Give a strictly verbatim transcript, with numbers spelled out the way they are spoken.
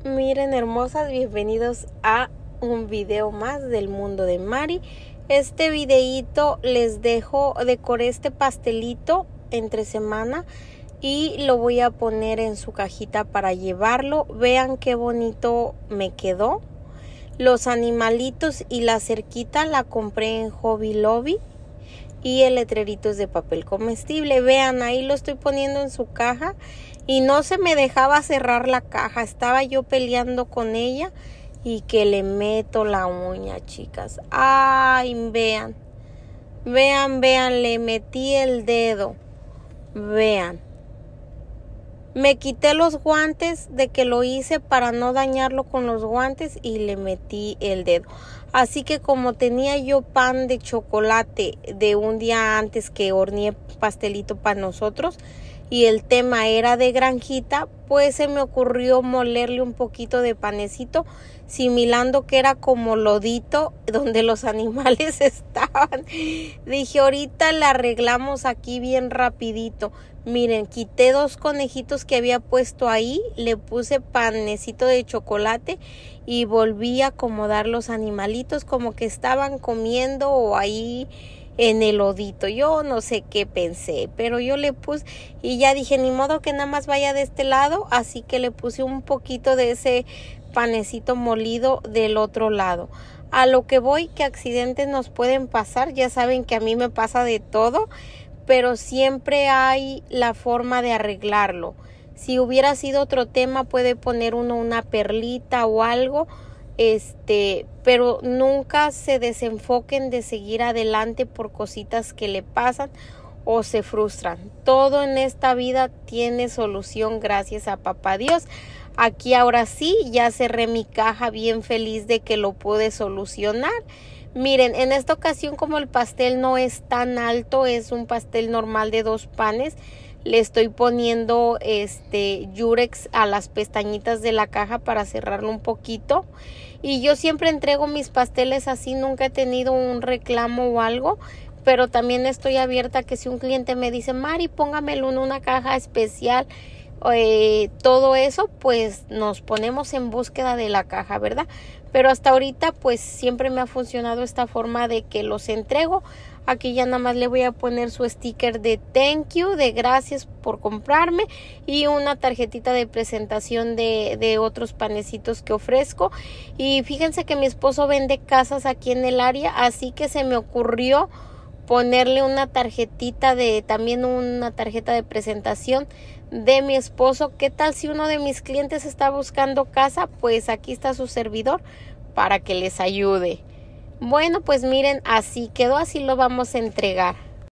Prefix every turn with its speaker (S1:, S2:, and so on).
S1: Miren, hermosas, bienvenidos a un video más del mundo de Mari. Este videito les dejo, decoré este pastelito entre semana y lo voy a poner en su cajita para llevarlo. Vean qué bonito me quedó. Los animalitos y la cerquita la compré en Hobby Lobby. Y el letrerito es de papel comestible. Vean, ahí lo estoy poniendo en su caja. Y no se me dejaba cerrar la caja. Estaba yo peleando con ella. Y que le meto la uña, chicas. Ay, vean. Vean, vean, le metí el dedo. Vean. Me quité los guantes de que lo hice para no dañarlo con los guantes y le metí el dedo. Así que como tenía yo pan de chocolate de un día antes que horneé pastelito para nosotros y el tema era de granjita, pues se me ocurrió molerle un poquito de panecito, similando que era como lodito donde los animales estaban. Dije, ahorita le arreglamos aquí bien rapidito. Miren, quité dos conejitos que había puesto ahí, le puse panecito de chocolate y volví a acomodar los animalitos como que estaban comiendo o ahí en el lodito. Yo no sé qué pensé, pero yo le puse y ya dije, ni modo que nada más vaya de este lado, así que le puse un poquito de ese panecito molido del otro lado. A lo que voy, que accidentes nos pueden pasar, ya saben que a mí me pasa de todo, pero siempre hay la forma de arreglarlo. Si hubiera sido otro tema, puede poner uno una perlita o algo, este, pero nunca se desenfoquen de seguir adelante por cositas que le pasan o se frustran. Todo en esta vida tiene solución gracias a Papá Dios. Aquí ahora sí, ya cerré mi caja bien feliz de que lo pude solucionar. Miren, en esta ocasión como el pastel no es tan alto, es un pastel normal de dos panes, le estoy poniendo este yurex a las pestañitas de la caja para cerrarlo un poquito. Y yo siempre entrego mis pasteles así, nunca he tenido un reclamo o algo, pero también estoy abierta a que si un cliente me dice, Mari, póngamelo en una caja especial, eh, todo eso, pues nos ponemos en búsqueda de la caja, ¿verdad? Pero hasta ahorita pues siempre me ha funcionado esta forma de que los entrego. Aquí ya nada más le voy a poner su sticker de thank you, de gracias por comprarme y una tarjetita de presentación de, de otros panecitos que ofrezco. Y fíjense que mi esposo vende casas aquí en el área, así que se me ocurrió ponerle una tarjetita de, también una tarjeta de presentación de mi esposo. ¿Qué tal si uno de mis clientes está buscando casa? Pues aquí está su servidor para que les ayude. Bueno, pues miren, así quedó, así lo vamos a entregar.